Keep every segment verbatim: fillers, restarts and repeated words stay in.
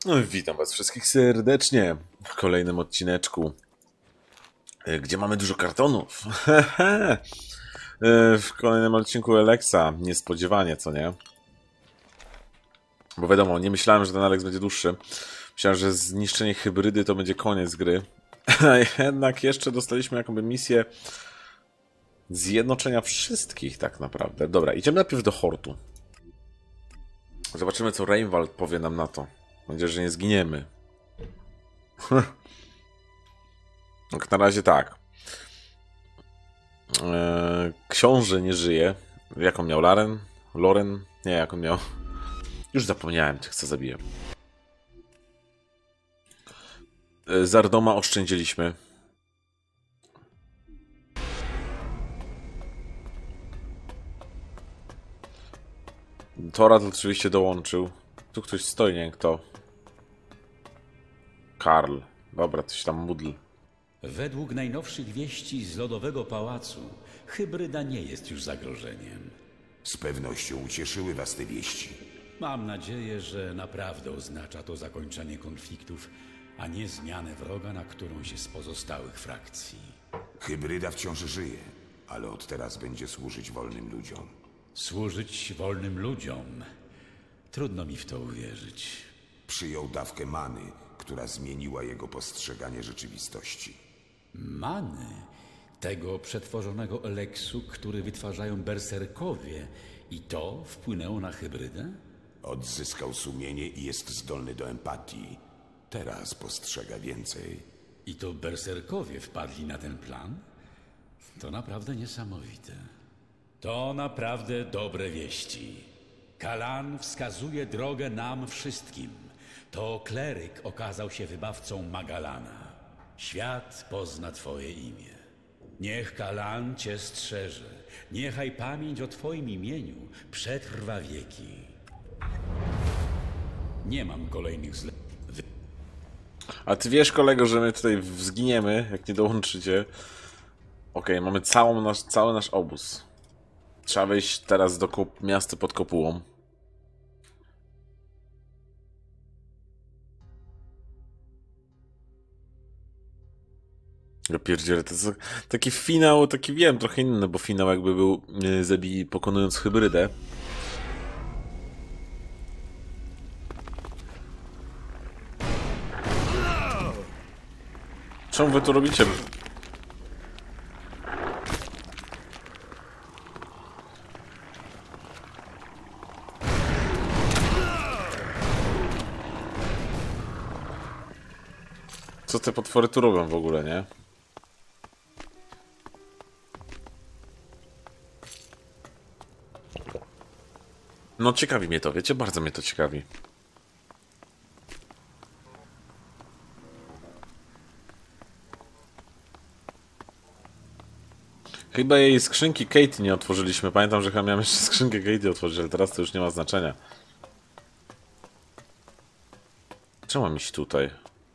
No, witam was wszystkich serdecznie w kolejnym odcineczku, e, gdzie mamy dużo kartonów. E, w kolejnym odcinku Alexa, niespodziewanie, co nie? Bo wiadomo, nie myślałem, że ten Alex będzie dłuższy. Myślałem, że zniszczenie hybrydy to będzie koniec gry. A jednak jeszcze dostaliśmy jakąś misję zjednoczenia wszystkich tak naprawdę. Dobra, idziemy najpierw do Hortu. Zobaczymy, co Reinwald powie nam na to. Będzie, że nie zginiemy. Jak na razie tak. Eee, książę nie żyje. Jak on miał? Laren? Loren? Nie, jak on miał? Już zapomniałem, tych co zabiję. Eee, Zardoma oszczędziliśmy. Torat oczywiście dołączył. Tu ktoś stoi, nie wiem kto. Karl. Dobra, to się tam módl. Według najnowszych wieści z Lodowego Pałacu, hybryda nie jest już zagrożeniem. Z pewnością ucieszyły was te wieści. Mam nadzieję, że naprawdę oznacza to zakończenie konfliktów, a nie zmianę wroga na którąś z pozostałych frakcji. Hybryda wciąż żyje, ale od teraz będzie służyć wolnym ludziom. Służyć wolnym ludziom. Trudno mi w to uwierzyć. Przyjął dawkę many, która zmieniła jego postrzeganie rzeczywistości. Many? Tego przetworzonego eleksu, który wytwarzają berserkowie, i to wpłynęło na hybrydę? Odzyskał sumienie i jest zdolny do empatii. Teraz postrzega więcej. I to berserkowie wpadli na ten plan? To naprawdę niesamowite. To naprawdę dobre wieści. Kalan wskazuje drogę nam wszystkim. To kleryk okazał się wybawcą Magalana. Świat pozna twoje imię. Niech Kalan cię strzeże. Niechaj pamięć o twoim imieniu przetrwa wieki. Nie mam kolejnych zle... A ty wiesz, kolego, że my tutaj zginiemy, jak nie dołączycie. Okej, okay, mamy całą nasz, cały nasz obóz. Trzeba wejść teraz do kop miasta pod kopułą. Ja pierdzielę, to jest taki finał, taki wiem, trochę inny, bo finał jakby był yy, zabili pokonując hybrydę. Czemu wy to robicie? Co te potwory tu robią w ogóle, nie? No ciekawi mnie to, wiecie? Bardzo mnie to ciekawi. Chyba jej skrzynki Katie nie otworzyliśmy. Pamiętam, że chyba miałem jeszcze skrzynkę Katie otworzyć, ale teraz to już nie ma znaczenia. Czemu mam iść tutaj?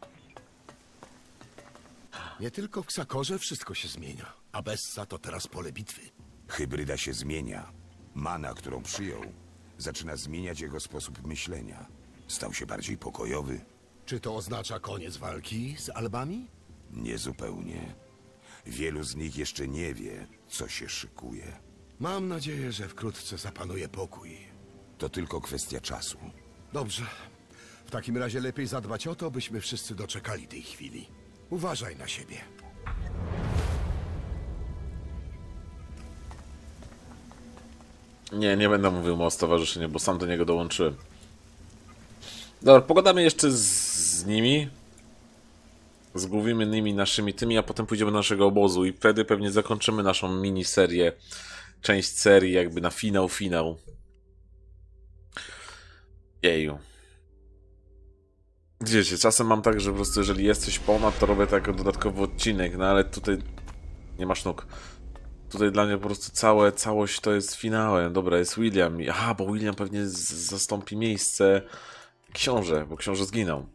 Nie tylko w Ksakorze wszystko się zmienia, a Bessa to teraz pole bitwy. Hybryda się zmienia. Mana, którą przyjął, zaczyna zmieniać jego sposób myślenia. Stał się bardziej pokojowy. Czy to oznacza koniec walki z Albami? Niezupełnie. Wielu z nich jeszcze nie wie, co się szykuje. Mam nadzieję, że wkrótce zapanuje pokój. To tylko kwestia czasu. Dobrze. W takim razie lepiej zadbać o to, byśmy wszyscy doczekali tej chwili. Uważaj na siebie. Nie, nie będę mówił mu o stowarzyszeniu, bo sam do niego dołączyłem. Dobra, pogadamy jeszcze z, z nimi. Z głównymi naszymi tymi, a potem pójdziemy do naszego obozu i wtedy pewnie zakończymy naszą miniserię. Część serii jakby na finał, finał. Jeju. Wiecie, czasem mam tak, że po prostu jeżeli jest coś ponad, to robię to jako dodatkowy odcinek, no ale tutaj nie ma sznuk. Tutaj dla mnie po prostu całe, całość to jest finałem. Dobra, jest William. Aha, bo William pewnie z zastąpi miejsce książę, bo książę zginął.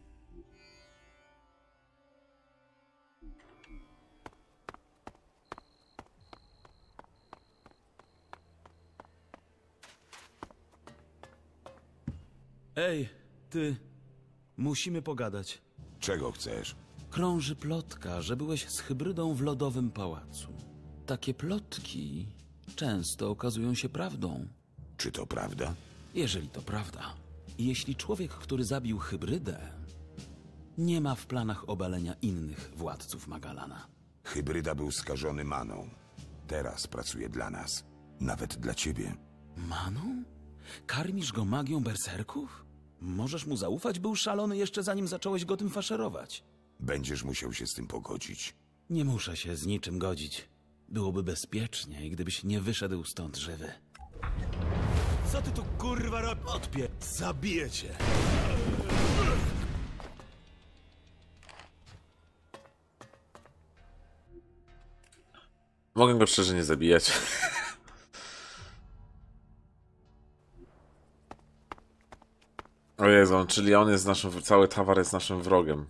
Ej, ty... Musimy pogadać. Czego chcesz? Krąży plotka, że byłeś z hybrydą w Lodowym Pałacu. Takie plotki często okazują się prawdą. Czy to prawda? Jeżeli to prawda. Jeśli człowiek, który zabił hybrydę, nie ma w planach obalenia innych władców Magalana. Hybryda był skażony maną. Teraz pracuje dla nas. Nawet dla ciebie. Maną? Karmisz go magią berserków? Możesz mu zaufać? Był szalony jeszcze zanim zacząłeś go tym faszerować. Będziesz musiał się z tym pogodzić. Nie muszę się z niczym godzić. Byłoby bezpieczniej, gdybyś nie wyszedł stąd żywy. Co ty tu kurwa robisz? Odpie... Zabiję cię. Mogę go szczerze nie zabijać. O Jezu, czyli on jest naszym... Cały towar jest naszym wrogiem.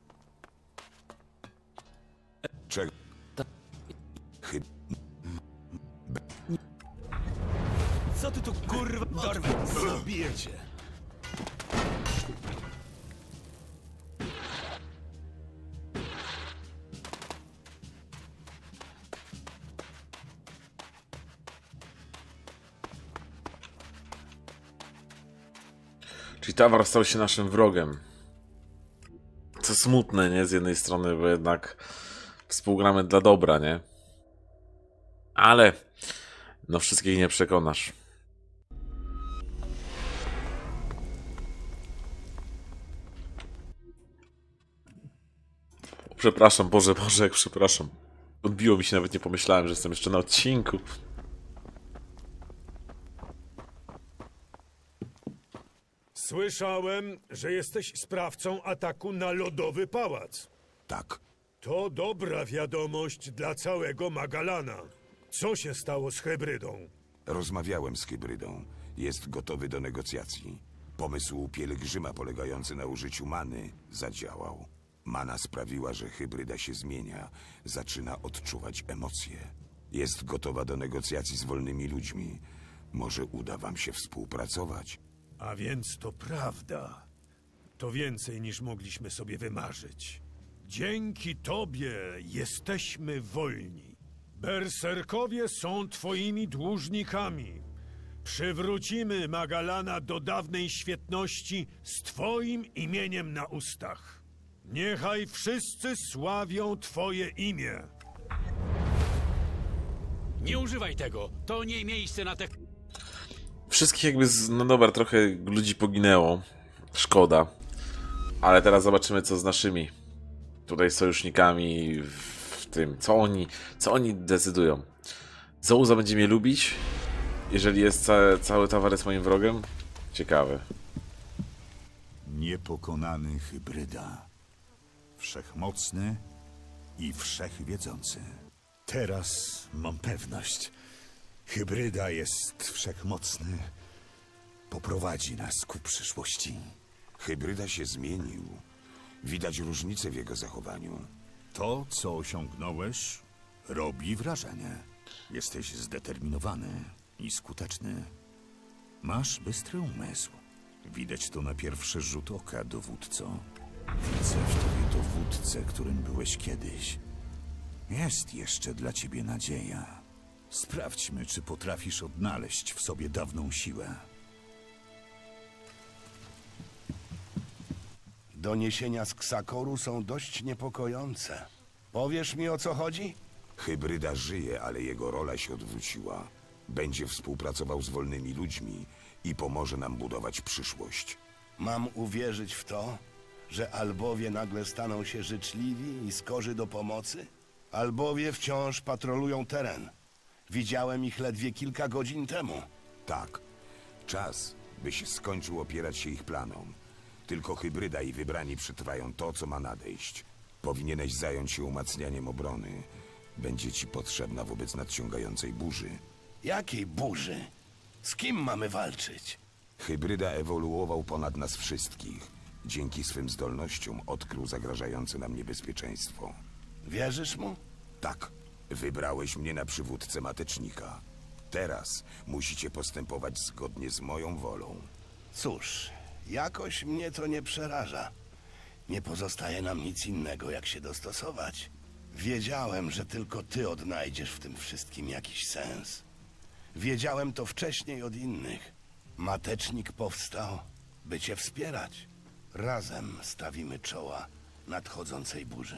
Czego? Chyb... Co ty tu kurwa dorwę? Zabiję cię. Czyli towar stał się naszym wrogiem. Co smutne, nie? Z jednej strony, bo jednak współgramy dla dobra, nie? Ale no wszystkich nie przekonasz. Przepraszam, Boże, Boże, jak przepraszam. Odbiło mi się, nawet nie pomyślałem, że jestem jeszcze na odcinku. Słyszałem, że jesteś sprawcą ataku na Lodowy Pałac. Tak. To dobra wiadomość dla całego Magalana. Co się stało z hybrydą? Rozmawiałem z hybrydą. Jest gotowy do negocjacji. Pomysł pielgrzyma polegający na użyciu many zadziałał. Mana sprawiła, że hybryda się zmienia. Zaczyna odczuwać emocje. Jest gotowa do negocjacji z wolnymi ludźmi. Może uda wam się współpracować? A więc to prawda. To więcej niż mogliśmy sobie wymarzyć. Dzięki tobie jesteśmy wolni. Berserkowie są twoimi dłużnikami. Przywrócimy Magalana do dawnej świetności z twoim imieniem na ustach. Niechaj wszyscy sławią twoje imię. Nie używaj tego! To nie miejsce na te... Wszystkich jakby, z... no dobra, trochę ludzi poginęło. Szkoda. Ale teraz zobaczymy, co z naszymi tutaj sojusznikami w tym. Co oni, co oni decydują. Zouza będzie mnie lubić, jeżeli jest ca cały towar jest moim wrogiem? Ciekawe. Niepokonany hybryda. Wszechmocny i wszechwiedzący. Teraz mam pewność. Hybryda jest wszechmocny. Poprowadzi nas ku przyszłości. Hybryda się zmienił. Widać różnicę w jego zachowaniu. To, co osiągnąłeś, robi wrażenie. Jesteś zdeterminowany i skuteczny. Masz bystry umysł. Widać to na pierwszy rzut oka, dowódco. Widzę w tobie dowódcę, którym byłeś kiedyś. Jest jeszcze dla ciebie nadzieja. Sprawdźmy, czy potrafisz odnaleźć w sobie dawną siłę. Doniesienia z Ksakoru są dość niepokojące. Powiesz mi, o co chodzi? Hybryda żyje, ale jego rola się odwróciła. Będzie współpracował z wolnymi ludźmi i pomoże nam budować przyszłość. Mam uwierzyć w to, że Albowie nagle staną się życzliwi i skorzy do pomocy? Albowie wciąż patrolują teren. Widziałem ich ledwie kilka godzin temu. Tak. Czas, byś skończył opierać się ich planom. Tylko hybryda i wybrani przetrwają to, co ma nadejść. Powinieneś zająć się umacnianiem obrony. Będzie ci potrzebna wobec nadciągającej burzy. Jakiej burzy? Z kim mamy walczyć? Hybryda ewoluował ponad nas wszystkich. Dzięki swym zdolnościom odkrył zagrażające nam niebezpieczeństwo. Wierzysz mu? Tak, wybrałeś mnie na przywódcę matecznika. Teraz musicie postępować zgodnie z moją wolą. Cóż, jakoś mnie to nie przeraża. Nie pozostaje nam nic innego, jak się dostosować. Wiedziałem, że tylko ty odnajdziesz w tym wszystkim jakiś sens. Wiedziałem to wcześniej od innych. Matecznik powstał, by cię wspierać. Razem stawimy czoła nadchodzącej burzy.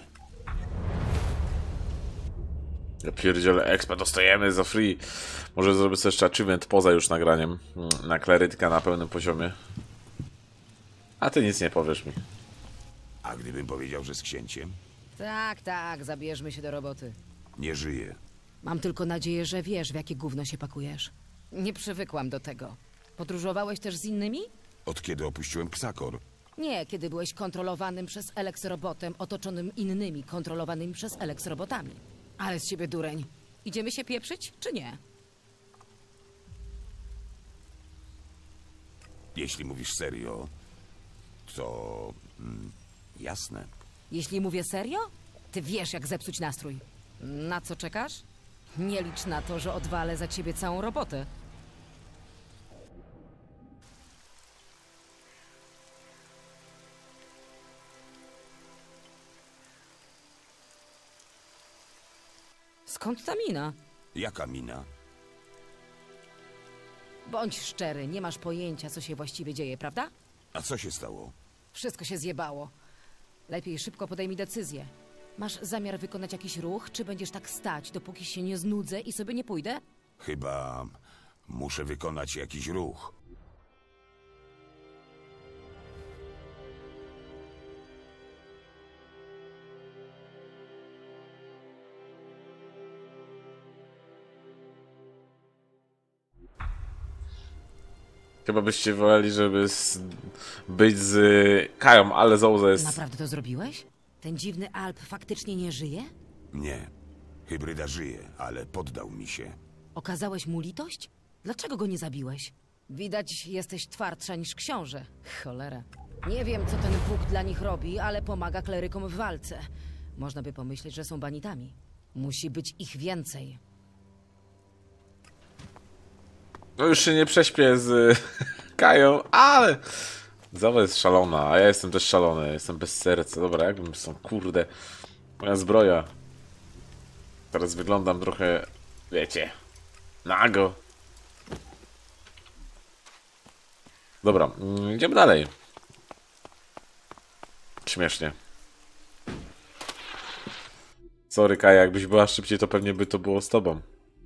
Ja pierdzielę, expa dostajemy za free. Może zrobię sobie jeszcze achievement poza już nagraniem. Na klerytyka na pełnym poziomie. A ty nic nie powiesz mi. A gdybym powiedział, że z księciem? Tak, tak, zabierzmy się do roboty. Nie żyje. Mam tylko nadzieję, że wiesz, w jakie gówno się pakujesz. Nie przywykłam do tego. Podróżowałeś też z innymi? Od kiedy opuściłem Ksakor? Nie, kiedy byłeś kontrolowanym przez Elex robotem, otoczonym innymi kontrolowanymi przez Elex robotami. Ale z ciebie dureń. Idziemy się pieprzyć, czy nie? Jeśli mówisz serio, to... Mm, jasne. Jeśli mówię serio, ty wiesz, jak zepsuć nastrój. Na co czekasz? Nie licz na to, że odwalę za ciebie całą robotę. Skąd ta mina? Jaka mina? Bądź szczery, nie masz pojęcia, co się właściwie dzieje, prawda? A co się stało? Wszystko się zjebało. Lepiej szybko podejmij decyzję. Masz zamiar wykonać jakiś ruch, czy będziesz tak stać, dopóki się nie znudzę i sobie nie pójdę? Chyba muszę wykonać jakiś ruch. Chyba byście woleli, żeby z... być z Kają, ale Zouza jest... Naprawdę to zrobiłeś? Ten dziwny Alp faktycznie nie żyje? Nie. Hybryda żyje, ale poddał mi się. Okazałeś mu litość? Dlaczego go nie zabiłeś? Widać, jesteś twardsza niż książę. Cholera. Nie wiem, co ten Bóg dla nich robi, ale pomaga klerykom w walce. Można by pomyśleć, że są banitami. Musi być ich więcej. No już się nie prześpię z Kają, ale... Zawa jest szalona, a ja jestem też szalony, jestem bez serca. Dobra, jakbym są, kurde... Moja zbroja. Teraz wyglądam trochę... Wiecie... Nago. Dobra, idziemy dalej. Śmiesznie. Sorry Kaja, jakbyś była szybciej, to pewnie by to było z tobą.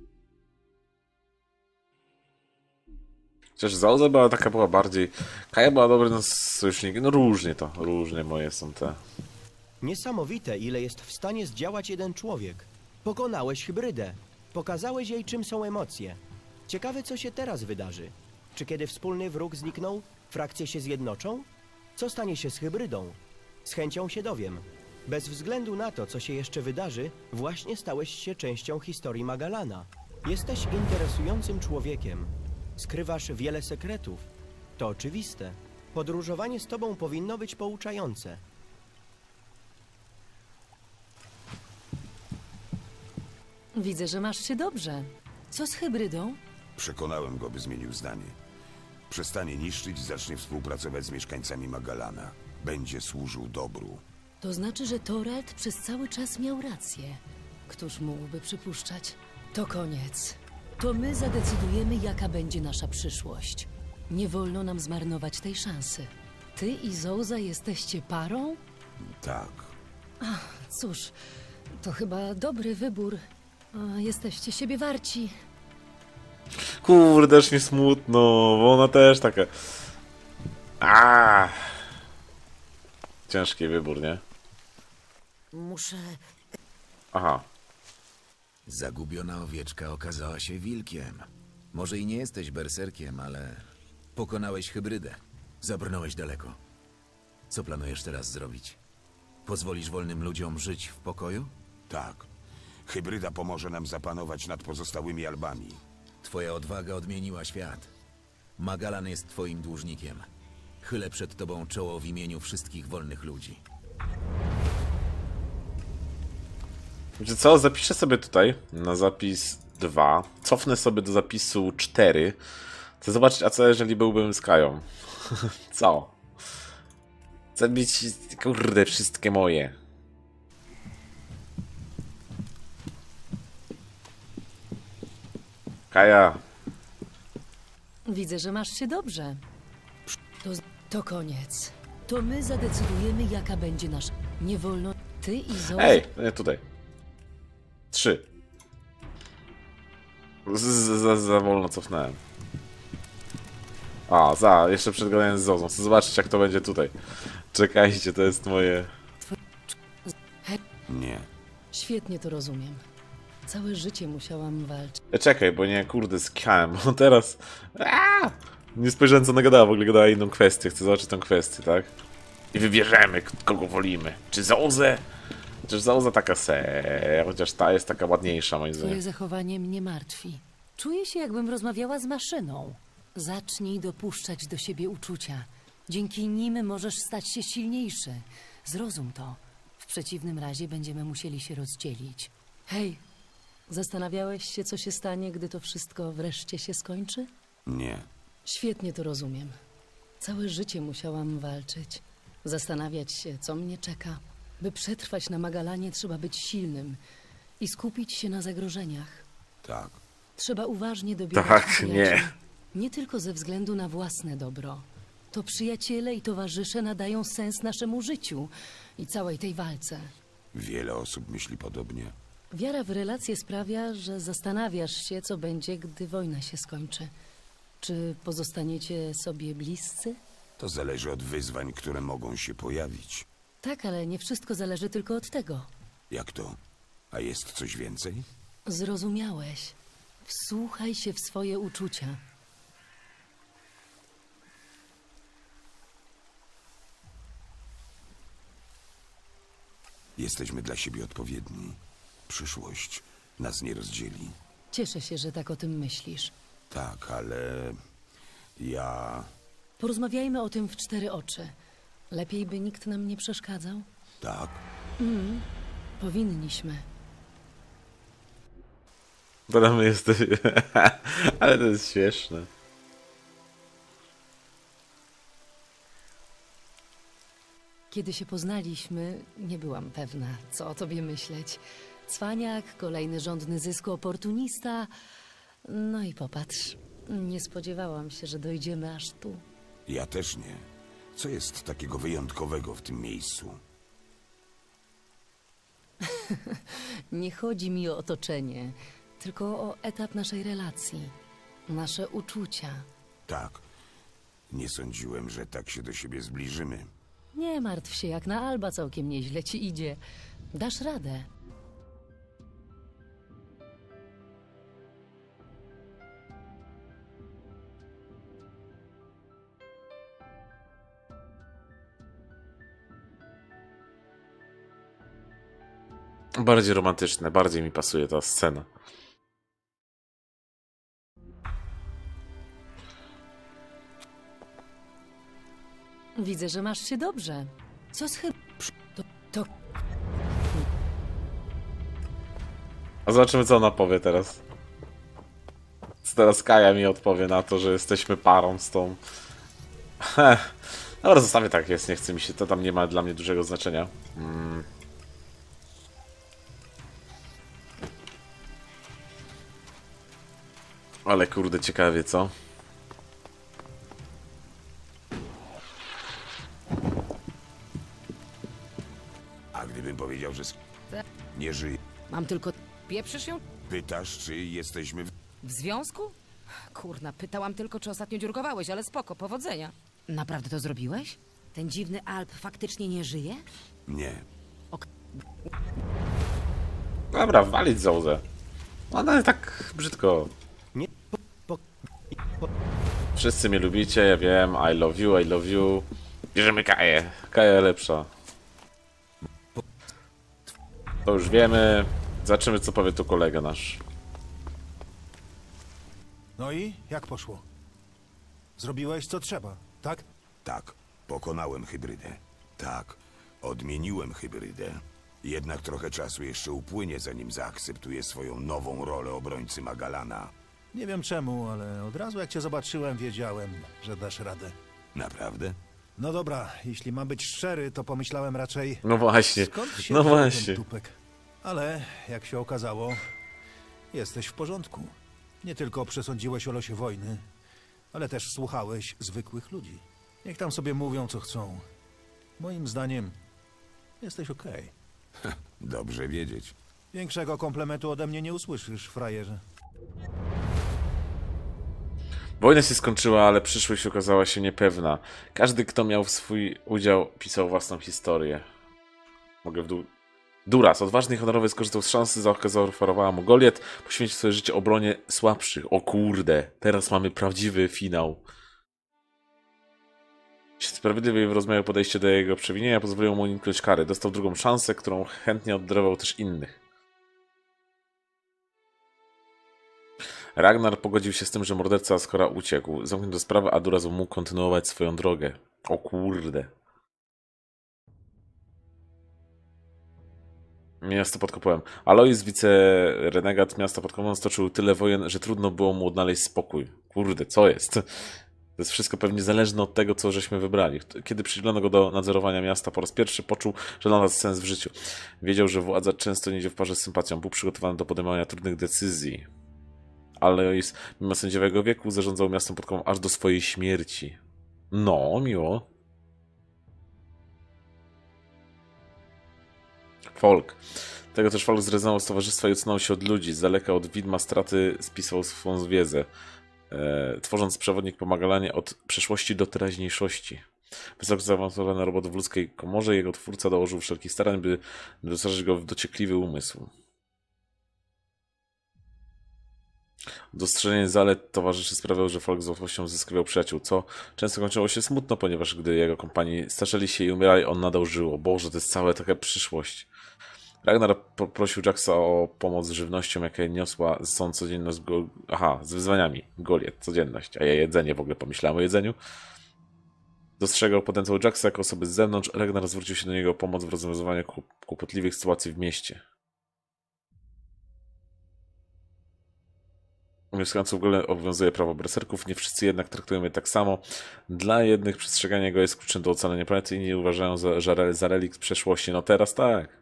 Chociaż Zauza była taka, była bardziej... Kaja była dobrym sojusznikiem. No różnie to, różnie moje są te... Niesamowite, ile jest w stanie zdziałać jeden człowiek. Pokonałeś hybrydę. Pokazałeś jej, czym są emocje. Ciekawe, co się teraz wydarzy. Czy kiedy wspólny wróg zniknął, frakcje się zjednoczą? Co stanie się z hybrydą? Z chęcią się dowiem. Bez względu na to, co się jeszcze wydarzy, właśnie stałeś się częścią historii Magalana. Jesteś interesującym człowiekiem. Skrywasz wiele sekretów. To oczywiste. Podróżowanie z tobą powinno być pouczające. Widzę, że masz się dobrze. Co z hybrydą? Przekonałem go, by zmienił zdanie. Przestanie niszczyć i zacznie współpracować z mieszkańcami Magalana. Będzie służył dobru. To znaczy, że Torald przez cały czas miał rację. Któż mógłby przypuszczać? To koniec. To my zadecydujemy, jaka będzie nasza przyszłość. Nie wolno nam zmarnować tej szansy. Ty i Zouza jesteście parą? Tak. Ach, cóż, to chyba dobry wybór. A, jesteście siebie warci. Kurde, aż mi smutno, bo ona też taka... Aaaa! Ciężki wybór, nie? Muszę... Aha. Zagubiona owieczka okazała się wilkiem. Może i nie jesteś berserkiem, ale pokonałeś hybrydę. Zabrnąłeś daleko. Co planujesz teraz zrobić? Pozwolisz wolnym ludziom żyć w pokoju? Tak. Hybryda pomoże nam zapanować nad pozostałymi Albami. Twoja odwaga odmieniła świat. Magalan jest twoim dłużnikiem. Chylę przed tobą czoło w imieniu wszystkich wolnych ludzi. Wiecie co? Zapiszę sobie tutaj na zapis dwa. Cofnę sobie do zapisu cztery. Chcę zobaczyć, a co jeżeli byłbym z Kają? Co? Zabić, kurde, wszystkie moje. Kaja. Widzę, że masz się dobrze. To, to koniec. To my zadecydujemy, jaka będzie nasza... Nie wolno... Ty i Zoe... Ej, nie tutaj. Trzy. Z, z, za, za wolno cofnąłem. A, za, jeszcze przed gadaniem z Zozą. Chcę zobaczyć, jak to będzie tutaj. Czekajcie, to jest moje... Nie. Świetnie to rozumiem. Całe życie musiałam walczyć. E, czekaj, bo nie, kurde, skiałem, bo teraz... Aaaa! Nie spojrzałem, co ona gadała, w ogóle gadała inną kwestię. Chcę zobaczyć tą kwestię, tak? I wybierzemy, kogo wolimy. Czy Zozę? Chociaż Zoza taka se... Chociaż ta jest taka ładniejsza, moim zdaniem. Twoje zachowanie mnie martwi. Czuję się, jakbym rozmawiała z maszyną. Zacznij dopuszczać do siebie uczucia. Dzięki nim możesz stać się silniejszy. Zrozum to. W przeciwnym razie będziemy musieli się rozdzielić. Hej, zastanawiałeś się, co się stanie, gdy to wszystko wreszcie się skończy? Nie. Świetnie to rozumiem. Całe życie musiałam walczyć. Zastanawiać się, co mnie czeka. By przetrwać na Magalanie, trzeba być silnym i skupić się na zagrożeniach. Tak. Trzeba uważnie dobierać Tak, przyjaciół. nie. Nie tylko ze względu na własne dobro. To przyjaciele i towarzysze nadają sens naszemu życiu i całej tej walce. Wiele osób myśli podobnie. Wiara w relacje sprawia, że zastanawiasz się, co będzie, gdy wojna się skończy. Czy pozostaniecie sobie bliscy? To zależy od wyzwań, które mogą się pojawić. Tak, ale nie wszystko zależy tylko od tego. Jak to? A jest coś więcej? Zrozumiałeś. Wsłuchaj się w swoje uczucia. Jesteśmy dla siebie odpowiedni. Przyszłość nas nie rozdzieli. Cieszę się, że tak o tym myślisz. Tak, ale... ja... Porozmawiajmy o tym w cztery oczy. Lepiej, by nikt nam nie przeszkadzał? Tak? Mm, powinniśmy. Teraz my jesteśmy... Ale to jest śmieszne. Kiedy się poznaliśmy, nie byłam pewna, co o tobie myśleć. Cwaniak, kolejny żądny zysku oportunista. No i popatrz, nie spodziewałam się, że dojdziemy aż tu. Ja też nie. Co jest takiego wyjątkowego w tym miejscu? Nie chodzi mi o otoczenie, tylko o etap naszej relacji. Nasze uczucia. Tak. Nie sądziłem, że tak się do siebie zbliżymy. Nie martw się, jak na Alba całkiem nieźle ci idzie. Dasz radę. Bardziej romantyczne, bardziej mi pasuje ta scena. Widzę, że masz się dobrze. Co z chyb... To, to... A zobaczymy, co ona powie teraz. Co teraz Kaja mi odpowie na to, że jesteśmy parą z tą... Heh. Dobra, zostawię tak jest, nie chce mi się, to tam nie ma dla mnie dużego znaczenia. Mm. Ale kurde, ciekawie, co? A gdybym powiedział, że sk- nie żyje, Mam tylko... Pieprzysz ją? pytasz, czy jesteśmy w... W związku? Kurna, pytałam tylko, czy ostatnio dziurkowałeś, ale spoko, powodzenia. Naprawdę to zrobiłeś? Ten dziwny Alp faktycznie nie żyje? Nie. Dobra, walić Zozę. Ona tak brzydko. Nie, po, po, po, Wszyscy mnie lubicie, ja wiem. I love you, I love you. Bierzemy Kaję. Kaja lepsza. To już wiemy. Zobaczymy, co powie tu kolega nasz. No i jak poszło? Zrobiłeś co trzeba, tak? Tak. Pokonałem hybrydę. Tak. Odmieniłem hybrydę. Jednak trochę czasu jeszcze upłynie, zanim zaakceptuję swoją nową rolę obrońcy Magalana. Nie wiem czemu, ale od razu jak cię zobaczyłem, wiedziałem, że dasz radę. Naprawdę? No dobra, jeśli mam być szczery, to pomyślałem raczej... No właśnie, Skąd się no wziął ten właśnie. tupek? Ale, jak się okazało, jesteś w porządku. Nie tylko przesądziłeś o losie wojny, ale też słuchałeś zwykłych ludzi. Niech tam sobie mówią, co chcą. Moim zdaniem jesteś okej. Dobrze wiedzieć. Większego komplementu ode mnie nie usłyszysz, frajerze. Wojna się skończyła, ale przyszłość okazała się niepewna. Każdy, kto miał swój udział, pisał własną historię. Mogę w dół... Duras, odważny i honorowy, skorzystał z szansy, za jaką zaoferowała mu Goliat, poświęcił swoje życie obronie słabszych. O kurde, teraz mamy prawdziwy finał. Sprawiedliwe w rozmiarze podejście do jego przewinienia pozwoliło mu uniknąć kary. Dostał drugą szansę, którą chętnie oddawał też innych. Ragnar pogodził się z tym, że morderca Askora uciekł. Zamknięto sprawę, a Duras mógł kontynuować swoją drogę. O kurde. Miasto pod kopułem. Alois, wicerenegat miasta pod kopułem, stoczył tyle wojen, że trudno było mu odnaleźć spokój. Kurde, co jest? To jest wszystko pewnie zależne od tego, co żeśmy wybrali. Kiedy przydzielono go do nadzorowania miasta po raz pierwszy, poczuł, że znalazł sens w życiu. Wiedział, że władza często nie idzie w parze z sympatią. Był przygotowany do podejmowania trudnych decyzji. Alois, mimo sędziowego wieku, zarządzał miastem pod kopułem aż do swojej śmierci. No, miło. Folk. Tego też Folk zrezygnował z towarzystwa i odsunął się od ludzi. Z daleka od widma straty spisał swą wiedzę, e, tworząc przewodnik po Magalanie od przeszłości do teraźniejszości. Wysoko zaawansowany robot w ludzkiej komorze, jego twórca dołożył wszelkich starań, by dostosować go w dociekliwy umysł. Dostrzeżenie zalet towarzyszy sprawiało, że Folk z łatwością zyskiwał przyjaciół, co często kończyło się smutno, ponieważ gdy jego kompanii starzeli się i umierali, on nadal żył. O Boże, to jest cała taka przyszłość. Ragnar poprosił Jaxa o pomoc z żywnością, jakie niosła z tą codzienność... Go... Aha, z wyzwaniami. Goliat, codzienność. A ja jedzenie, w ogóle pomyślałem o jedzeniu. Dostrzegał potencjał Jaxa jako osoby z zewnątrz. Ragnar zwrócił się do niego o pomoc w rozwiązywaniu kłopotliwych sytuacji w mieście. U mieszkańców w ogóle obowiązuje prawo berserków, nie wszyscy jednak traktują je tak samo. Dla jednych przestrzeganie go jest kluczem do ocalenia planety, inni uważają za, za, za relikt przeszłości. No teraz tak.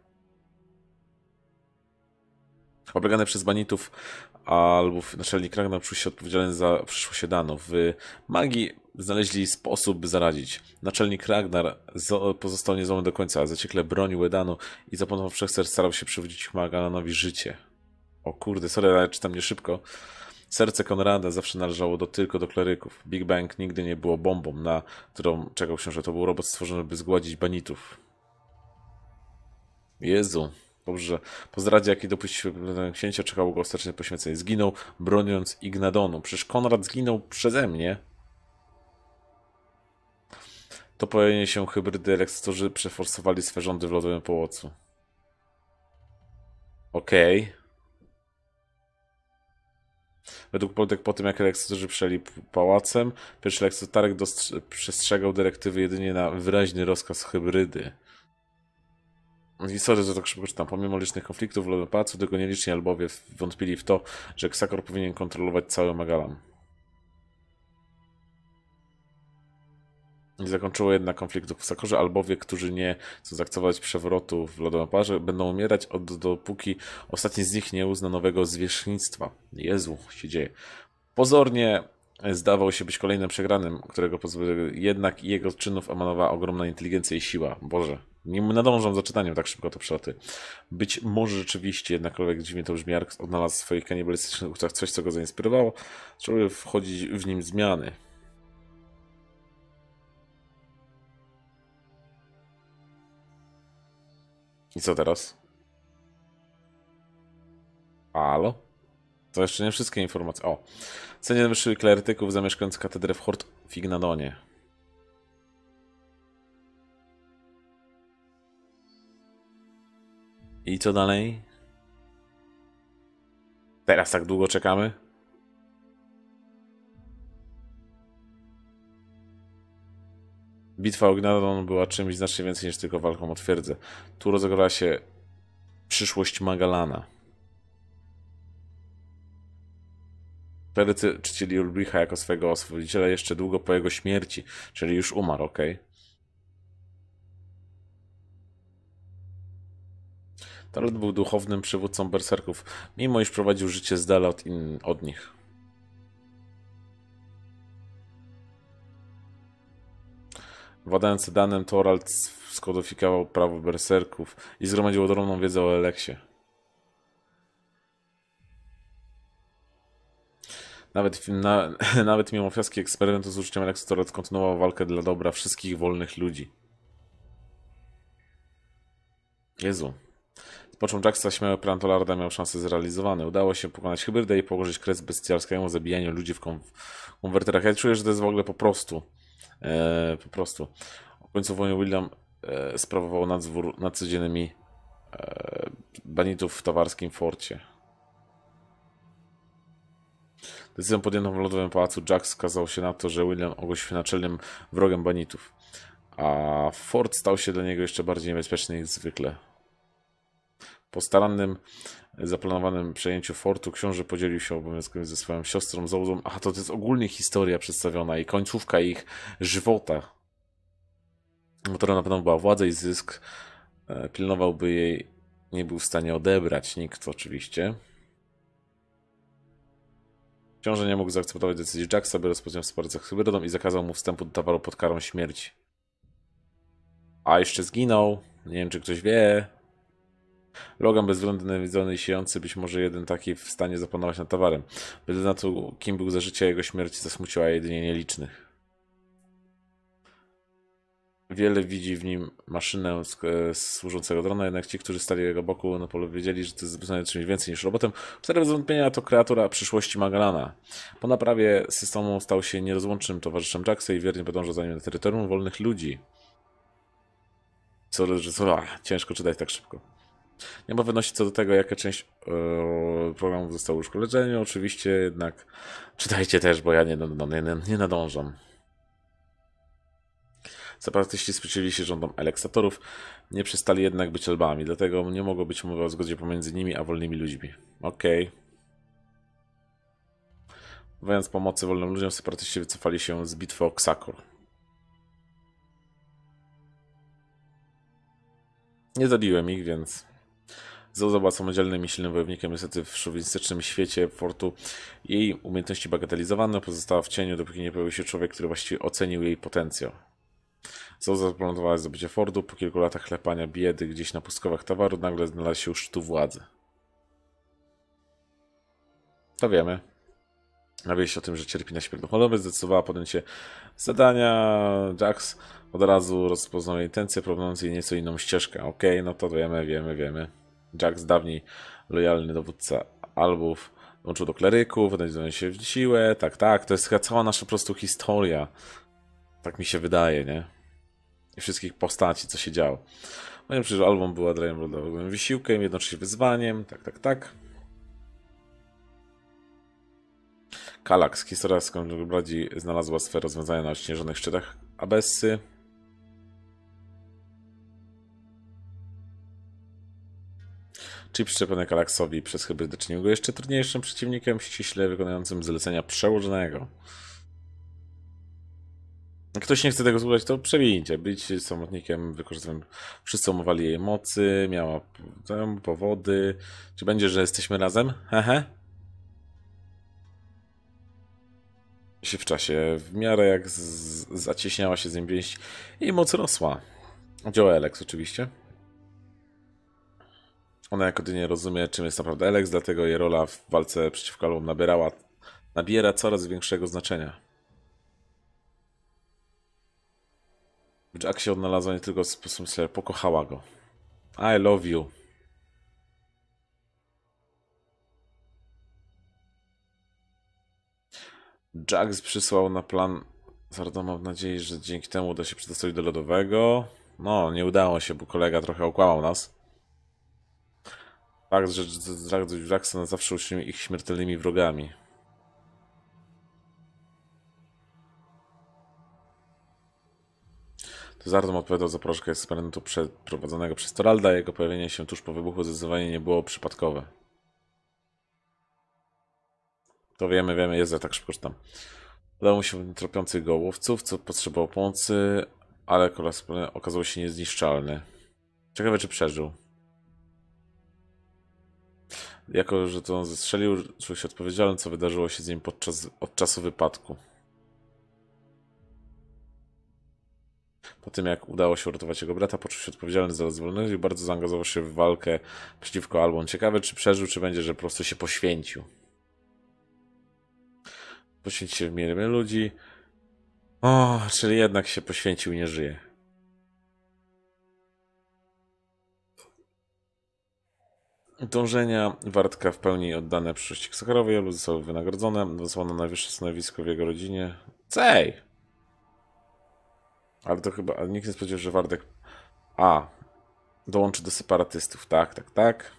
Oblegany przez banitów, albów naczelnik Ragnar czuł się odpowiedzialny za przyszłość Danów. W magii znaleźli sposób, by zaradzić. Naczelnik Ragnar pozostał niezłomy do końca, zaciekle bronił Edanu i za pomocą wszechserc starał się przywrócić Magalanowi życie. O kurde, sorry, ale czytam nie szybko. Serce Konrada zawsze należało do, tylko do kleryków. Big Bang nigdy nie było bombą, na którą czekał książę. To był robot stworzony, by zgładzić banitów. Jezu. Dobrze. Po zdradzie, jakiej dopuścił się księcia, czekało go ostateczne poświęcenie. Zginął, broniąc Ignadonu. Przecież Konrad zginął przeze mnie. To pojawienie się hybrydy elektorzy przeforsowali swe rządy w lodowym pałacu. Okej. Okay. Według polityk po tym, jak elektorzy przejęli pałacem, pierwszy elektorek przestrzegał dyrektywy jedynie na wyraźny rozkaz hybrydy. I sorry, że tak szybko czytam. Pomimo licznych konfliktów w Lodowym Pałacu, tylko nieliczni albowie wątpili w to, że Xakor powinien kontrolować cały Magalan. Nie zakończyło jednak konfliktów w Xakorze. Albowie, którzy nie chcą zaakceptować przewrotu w Lodowym Pałacie, będą umierać, od, dopóki ostatni z nich nie uzna nowego zwierzchnictwa. Jezu, się dzieje. Pozornie zdawał się być kolejnym przegranym, którego pozwolił, jednak jego czynów emanowała ogromna inteligencja i siła. Boże, nie nadążam za czytaniem, tak szybko to przeloty. Być może rzeczywiście, jednakolwiek dziwnie to brzmi, Ark odnalazł w swoich kanibalistycznych uczuciach coś, co go zainspirowało, żeby wchodzić w nim zmiany. I co teraz? Halo? To jeszcze nie wszystkie informacje. O! Cenię najwyższych klerytyków zamieszkujących katedrę w Hort w Ignadonie. I co dalej? Teraz tak długo czekamy? Bitwa o Ignadon była czymś znacznie więcej niż tylko walką o twierdzę. Tu rozegrała się przyszłość Magalana. Klerycy czcili Ulbricha jako swego oswobodziciela jeszcze długo po jego śmierci, czyli już umarł, okej? Okay? Torald był duchownym przywódcą berserków, mimo iż prowadził życie z dala od, in, od nich. Władając Sedanem, Torald skodyfikował prawo berserków i zgromadził ogromną wiedzę o Eleksie. Nawet, na, nawet mimo fiaski eksperymentu z użyciem Eleksu, Torald kontynuował walkę dla dobra wszystkich wolnych ludzi. Jezu. Z początku Jacksa śmiały plan Toralda miał szansę zrealizowany. Udało się pokonać hybrydę i położyć kres bestialskiemu zabijaniu ludzi w kon konwerterach. Ja czuję, że to jest w ogóle po prostu. E, po prostu. W końcu wojny William e, sprawował nadzór nad codziennymi e, banitów w tawarskim forcie. Decyzją podjętą w Lodowym Pałacu Jax skazał się na to, że William ogłosił się naczelnym wrogiem banitów, a fort stał się dla niego jeszcze bardziej niebezpieczny niż zwykle. Po starannym, zaplanowanym przejęciu fortu książę podzielił się obowiązkami ze swoją siostrą Zołzą. Aha, to, to jest ogólnie historia przedstawiona i końcówka ich żywota. Która na pewno była władza i zysk. Pilnowałby jej, nie był w stanie odebrać nikt oczywiście. Książę nie mógł zaakceptować decyzji Jacksa, by rozpocząć współpracę z hybrydą i zakazał mu wstępu do towaru pod karą śmierci. A jeszcze zginął. Nie wiem, czy ktoś wie. Logan bezwzględnie nienawidzony i siejący, być może jeden taki w stanie zapanować nad towarem. Bez na to, kim był za życia, jego śmierć zasmuciła jedynie nielicznych. Wiele widzi w nim maszynę służącego drona, jednak ci, którzy stali jego boku na polu, wiedzieli, że to jest zbytnio czymś więcej niż robotem. Wtedy bez wątpienia to kreatura przyszłości Magallana. Po naprawie systemu stał się nierozłącznym towarzyszem Jacksa i wiernie podążał za nim na terytorium wolnych ludzi. Co, że co, a, ciężko czytać tak szybko. Nie ma pewności co do tego, jaka część yy, programów została już koleżeniu. Oczywiście jednak czytajcie też, bo ja nie, no, nie, nie nadążam. Separatyści sprzeciwili się rządom eleksatorów, nie przestali jednak być albami, dlatego nie mogło być mowy o zgodzie pomiędzy nimi a wolnymi ludźmi. Okej. Okay. Udzielając pomocy wolnym ludziom, separatyści wycofali się z bitwy o Xakor. Nie zabiłem ich, więc Zołza była samodzielnym i silnym wojownikiem. Niestety w szowinistycznym świecie fortu jej umiejętności bagatelizowano, pozostała w cieniu, dopóki nie pojawił się człowiek, który właściwie ocenił jej potencjał. Zołza zaplanowała zdobycie fortu. Po kilku latach chlepania biedy gdzieś na pustkowach towaru nagle znalazł się u szczytu władzy. To wiemy. Na wieść o tym, że cierpi na śmierć duchowy, zdecydowała podjąć się zadania. Jax od razu rozpoznał jej intencje, proponując jej nieco inną ścieżkę. Okej, okay, no to wiemy, wiemy, wiemy. Jax, dawniej lojalny dowódca Albów, dołączył do kleryków, odnajdują się w siłę. Tak, tak, to jest chyba cała nasza po prostu historia. Tak mi się wydaje, nie? I wszystkich postaci, co się działo. Moim przecież Album była rodowym wysiłkiem, jednocześnie wyzwaniem. Tak, tak, tak. Kallax, historia z Bradzi znalazła swe rozwiązania na odśnieżonych szczytach Abessy. Chip przyczepiony Kallaxowi przez hybrydę czynił go jeszcze trudniejszym przeciwnikiem, ściśle wykonującym zlecenia przełożonego. Jak ktoś nie chce tego słuchać, to przewinijcie. Być samotnikiem, wykorzystując. Wszyscy omowali jej mocy, miała powody. Czy będzie, że jesteśmy razem? Hehe. Się w czasie, w miarę jak z, zacieśniała się z nim więź i moc rosła. Działa Elex oczywiście. Ona jako jedynie rozumie, czym jest naprawdę Elex, dlatego jej rola w walce przeciwko Albom nabierała, nabiera coraz większego znaczenia. W Jack się odnalazła nie tylko w sposób, że pokochała go. I love you. Jax przysłał na plan Zardo, mam nadzieję, że dzięki temu uda się przedostać do lodowego. No, nie udało się, bo kolega trochę okłamał nas. Fakt, że Jackson na zawsze uczynił ich śmiertelnymi wrogami. To Zardom odpowiadał za porażkę eksperymentu przeprowadzonego przez Toralda. Jego pojawienie się tuż po wybuchu zdecydowanie nie było przypadkowe. To wiemy, wiemy, jest tak szybko, że tam. Udało mu się tropiących go łowców, co potrzebował pomocy, ale okazał się niezniszczalny. Ciekawe, czy przeżył. Jako, że to on zestrzelił, czuł się odpowiedzialny, co wydarzyło się z nim podczas od czasu wypadku. Po tym, jak udało się uratować jego brata, poczuł się odpowiedzialny za rozwolność i bardzo zaangażował się w walkę przeciwko Albom. Ciekawe, czy przeżył, czy będzie, że po prostu się poświęcił. Poświęcił się w miarę ludzi. O, czyli jednak się poświęcił i nie żyje. Dążenia Wartka w pełni oddane przyszłości Ksakarowej, Olu zostały wynagrodzone, wysłano na najwyższe stanowisko w jego rodzinie. Cej! Ale to chyba, ale nikt nie spodziewał, że Wardek A dołączy do separatystów. Tak, tak, tak.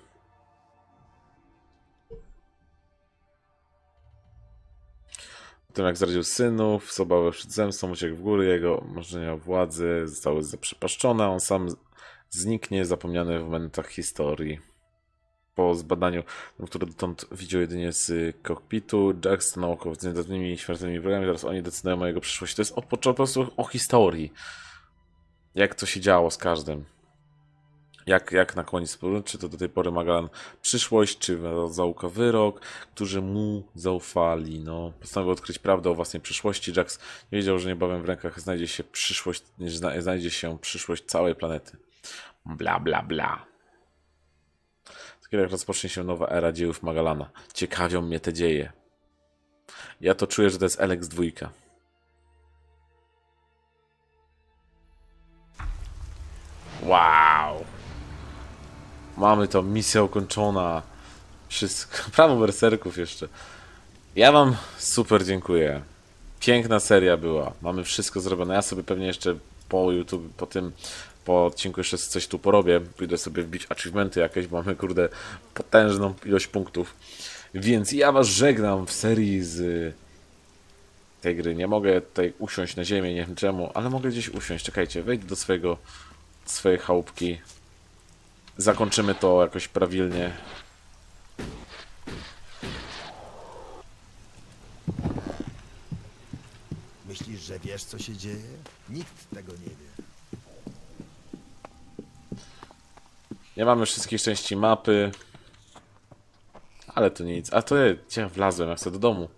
Potem jak zdradził synów, z obawy przed zemstą uciekł w góry, jego marzenia o władzy zostały zaprzepaszczone, on sam zniknie, zapomniany w momentach historii. Po zbadaniu, które dotąd widział jedynie z kokpitu, Jack stanął około z niedawnymi śmiertelnymi wrogami, teraz oni decydują o jego przyszłości. To jest od początku po prostu o historii. Jak to się działo z każdym. Jak, jak nakłonić, czy to do tej pory Magalan przyszłość, czy zaułka wyrok, którzy mu zaufali. No, postanowił odkryć prawdę o własnej przyszłości. Jax wiedział, że niebawem w rękach znajdzie się przyszłość, znajdzie się przyszłość całej planety. Bla, bla, bla. Kiedy jak rozpocznie się nowa era dziejów Magalana. Ciekawią mnie te dzieje. Ja to czuję, że to jest Elex dwójka. Wow! Mamy to, misja ukończona. Wszystko. Prawo berserków jeszcze. Ja wam super dziękuję. Piękna seria była. Mamy wszystko zrobione. Ja sobie pewnie jeszcze po YouTube, po tym po odcinku jeszcze coś tu porobię. Pójdę sobie wbić achievementy jakieś, bo mamy kurde potężną ilość punktów. Więc ja was żegnam w serii z tej gry. Nie mogę tutaj usiąść na ziemię, nie wiem czemu, ale mogę gdzieś usiąść. Czekajcie, wejdę do swojego swojej chałupki. Zakończymy to jakoś prawilnie. Myślisz, że wiesz, co się dzieje? Nikt tego nie wie. Nie mamy wszystkich części mapy. Ale to nic. A to ja, ja wlazłem, ja chcę do domu.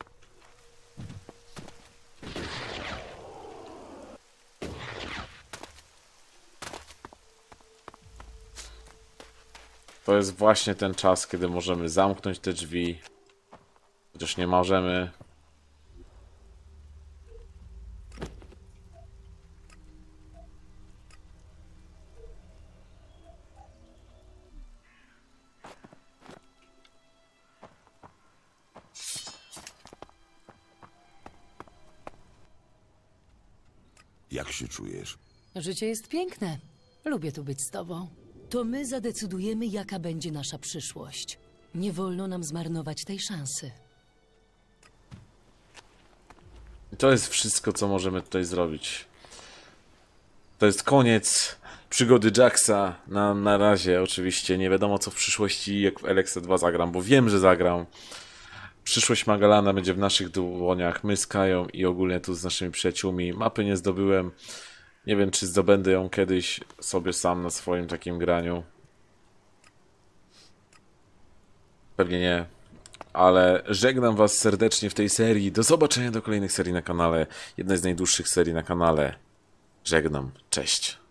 To jest właśnie ten czas, kiedy możemy zamknąć te drzwi. Chociaż nie możemy. Jak się czujesz? Życie jest piękne. Lubię tu być z tobą. To my zadecydujemy, jaka będzie nasza przyszłość. Nie wolno nam zmarnować tej szansy. I to jest wszystko, co możemy tutaj zrobić. To jest koniec przygody Jaxa. Na, na razie oczywiście nie wiadomo, co w przyszłości, jak w Elexa dwa zagram, bo wiem, że zagram. Przyszłość Magalana będzie w naszych dłoniach. My z Kają i ogólnie tu z naszymi przyjaciółmi. Mapy nie zdobyłem. Nie wiem, czy zdobędę ją kiedyś sobie sam na swoim takim graniu. Pewnie nie. Ale żegnam was serdecznie w tej serii. Do zobaczenia do kolejnych serii na kanale. Jednej z najdłuższych serii na kanale. Żegnam. Cześć.